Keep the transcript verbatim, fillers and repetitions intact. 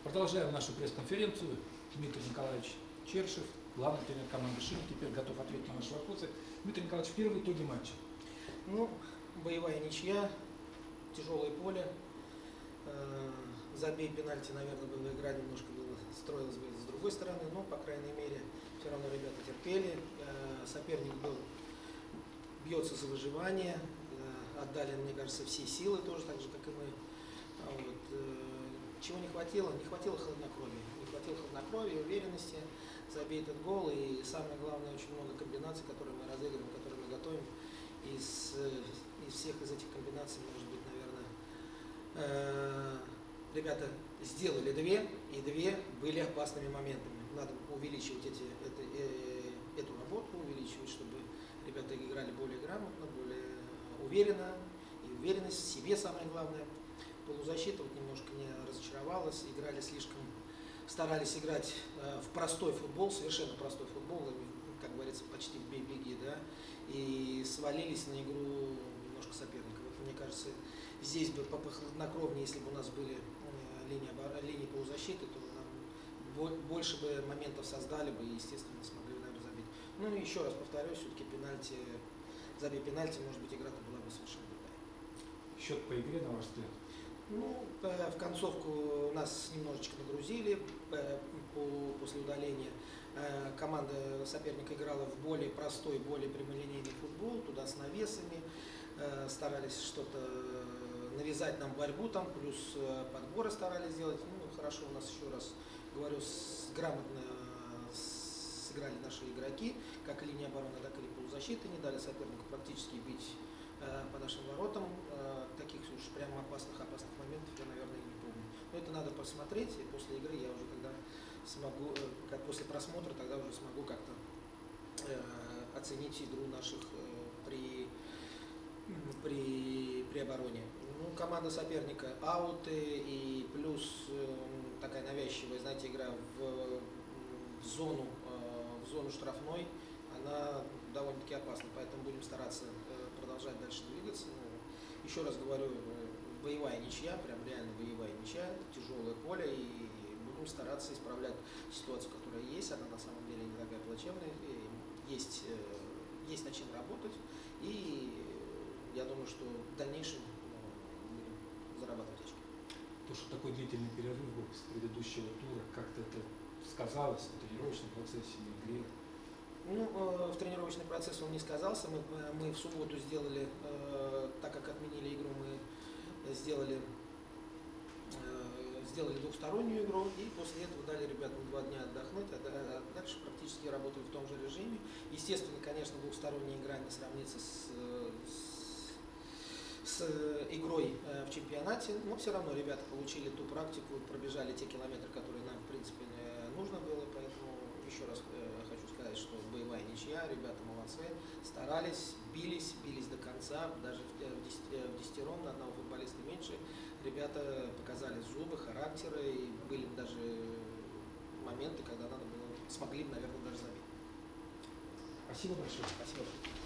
Продолжаем нашу пресс-конференцию. Дмитрий Николаевич Чершев, главный тренер команды «Шимик», теперь готов ответить на наши вопросы. Дмитрий Николаевич, первые итоги матча. Ну, боевая ничья, тяжелое поле. Забей пенальти, наверное, была игра немножко было, строилась бы с другой стороны, но, по крайней мере, все равно ребята терпели. Соперник был, бьется за выживание, отдали, мне кажется, все силы тоже, так же, как и мы. Вот. Чего не хватило? Не хватило хладнокровия. Не хватило хладнокровия, уверенности, забей этот гол. И самое главное, очень много комбинаций, которые мы разыгрываем, которые мы готовим. Из, из всех из этих комбинаций, может быть, наверное, э, ребята сделали две, и две были опасными моментами. Надо увеличивать эти, это, э, эту работу, увеличивать, чтобы ребята играли более грамотно, более уверенно. И уверенность в себе самое главное. Полузащита вот немножко не разочаровалась, играли слишком, старались играть э, в простой футбол, совершенно простой футбол, как говорится, почти в бей-беги, да, и свалились на игру немножко соперника. Вот, мне кажется, здесь бы похладнокровнее, если бы у нас были э, линии, линии полузащиты, то нам больше бы моментов создали бы и, естественно, смогли, наверное, забить. Ну и еще раз повторюсь, все-таки пенальти, забей пенальти, может быть, игра-то была бы совершенно другая. Счет по игре, на ваш взгляд? Ну, в концовку нас немножечко нагрузили после удаления. Команда соперника играла в более простой, более прямолинейный футбол, туда с навесами, старались что-то навязать нам борьбу, там плюс подборы старались сделать. Ну, хорошо у нас, еще раз говорю, грамотно сыграли наши игроки, как и линия обороны, так и полузащиты, не дали сопернику практически бить по нашим воротам. Таких уж прямо опасных опасных моментов я, наверное, и не помню. Но это надо посмотреть, и после игры я уже когда смогу, как после просмотра, тогда уже смогу как-то э, оценить игру наших э, при, при, при обороне. Ну, команда соперника ауты и плюс э, такая навязчивая, знаете, игра в, в зону, э, в зону штрафной, она довольно-таки опасна, поэтому будем стараться э, продолжать дальше двигаться. Еще раз говорю, боевая ничья, прям реально боевая ничья, тяжелое поле, и будем стараться исправлять ситуацию, которая есть, она на самом деле не такая плачевная, есть, есть над чем работать, и я думаю, что в дальнейшем будем зарабатывать очки. То, что такой длительный перерыв был с предыдущего тура, как-то это сказалось в тренировочном процессе, в игре? Ну, в тренировочный процесс он не сказался. Мы, мы в субботу сделали, так как отменили игру, мы сделали, сделали двухстороннюю игру, и после этого дали ребятам два дня отдохнуть, а дальше практически работали в том же режиме. Естественно, конечно, двухсторонняя игра не сравнится с, с, с игрой в чемпионате, но все равно ребята получили ту практику, пробежали те километры, которые нам, в принципе, нужно было, поэтому еще раз хочу сказать, что боевая ничья, ребята молодцы, старались, бились, бились до конца, даже в десятером, на одного футболиста меньше, ребята показали зубы, характеры, и были даже моменты, когда надо было, смогли, наверное, даже забить. Спасибо большое. Спасибо.